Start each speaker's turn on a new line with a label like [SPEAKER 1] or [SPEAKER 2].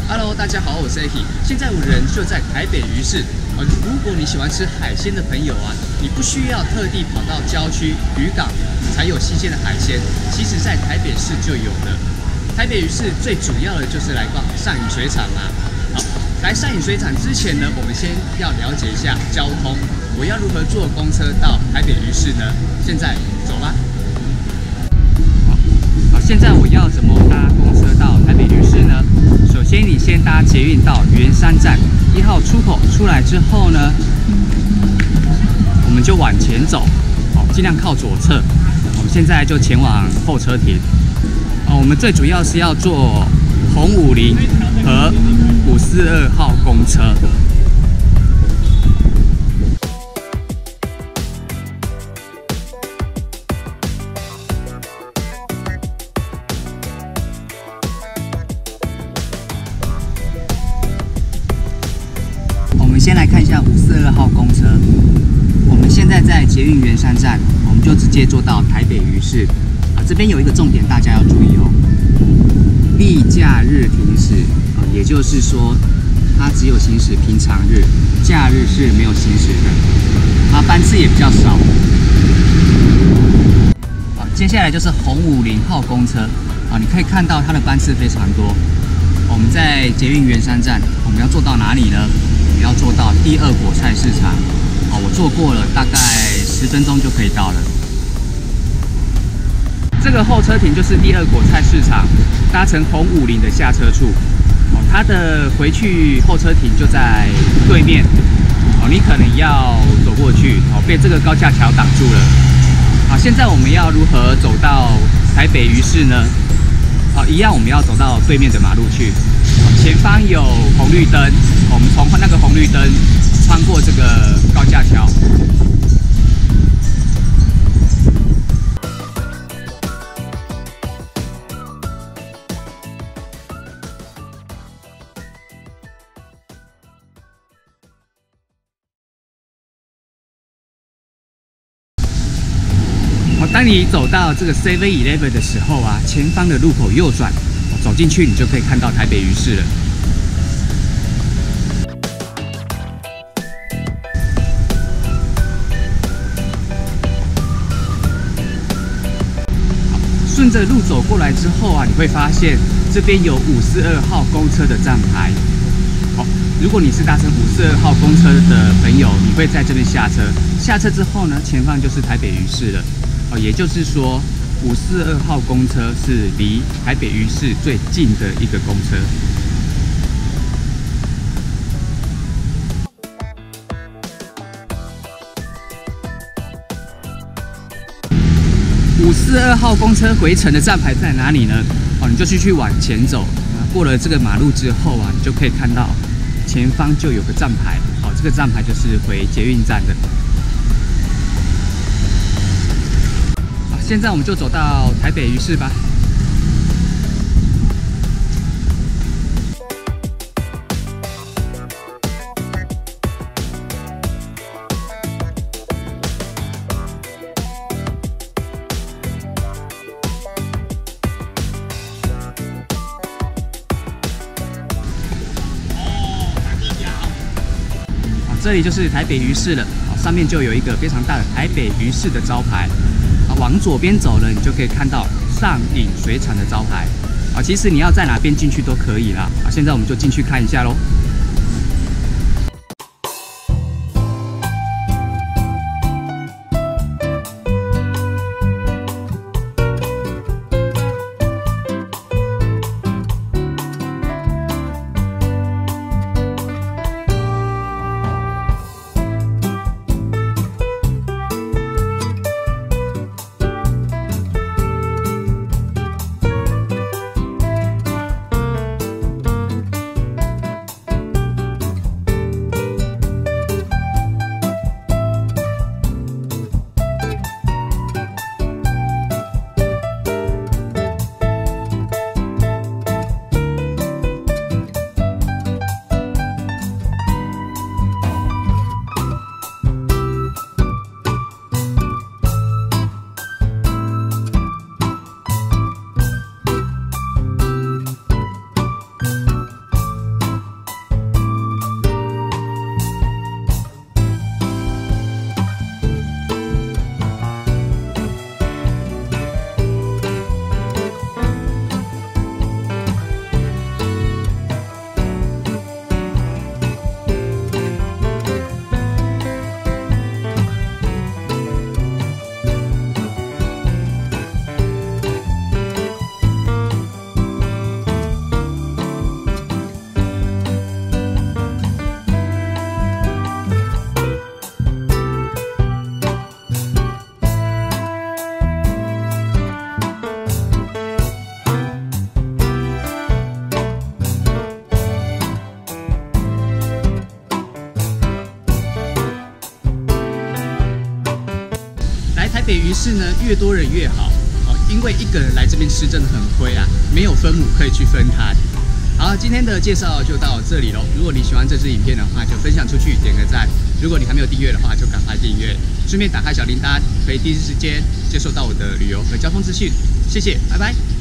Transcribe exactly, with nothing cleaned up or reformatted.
[SPEAKER 1] Hello， 大家好，我是 Aki， 现在我人就在台北鱼市。呃，如果你喜欢吃海鲜的朋友啊，你不需要特地跑到郊区渔港才有新鲜的海鲜，其实在台北市就有了。台北鱼市最主要的就是来逛上影水产嘛。好，来上影水产之前呢，我们先要了解一下交通，我要如何坐公车到台北鱼市呢？现在走吧。好，现在我要怎么搭公车到台北鱼市呢？首先，你先搭捷运到圆山站一号出口出来之后呢，我们就往前走，好，尽量靠左侧。我们现在就前往候车亭。哦，我们最主要是要坐红五零和五四二号公车。我们先来看一下五四二号公车。我们现在在捷运圆山站，我们就直接坐到台北鱼市。啊，这边有一个重点，大家要注意哦。例假日停驶，啊，也就是说，它只有行驶平常日，假日是没有行驶的。啊，班次也比较少。好，接下来就是红五零号公车。啊，你可以看到它的班次非常多。我们在捷运圆山站，我们要坐到哪里呢？我们要坐到第二果菜市场。哦，我坐过了，大概十分钟就可以到了。这个候车亭就是第二果菜市场，搭乘红五零的下车处。哦，它的回去候车亭就在对面。哦，你可能要走过去，哦，被这个高架桥挡住了。好，现在我们要如何走到台北鱼市呢？好，一样我们要走到对面的马路去。前方有红绿灯，我们从那个红绿灯穿过这个高架桥。当你走到这个 seven eleven 的时候啊，前方的路口右转，走进去你就可以看到台北鱼市了。顺着路走过来之后啊，你会发现这边有五四二号公车的站牌。好，如果你是搭乘五四二号公车的朋友，你会在这边下车。下车之后呢，前方就是台北鱼市了。哦，也就是说，五四二号公车是离台北鱼市最近的一个公车。五四二号公车回程的站牌在哪里呢？哦，你就继续往前走，过了这个马路之后啊，你就可以看到前方就有个站牌。哦，这个站牌就是回捷运站的。现在我们就走到台北鱼市吧。这里就是台北鱼市了，上面就有一个非常大的台北鱼市的招牌。往左边走了，你就可以看到上影水产的招牌。啊，其实你要在哪边进去都可以啦。啊，现在我们就进去看一下咯。
[SPEAKER 2] 北鱼市呢，越多人越好哦，因为一个人来这边吃真的很亏啊，没有分母可以去分摊。好，今天的介绍就到这里喽。如果你喜欢这支影片的话，就分享出去，点个赞。如果你还没有订阅的话，就赶快订阅，顺便打开小铃铛，可以第一时间接收到我的旅游和交通资讯。谢谢，拜拜。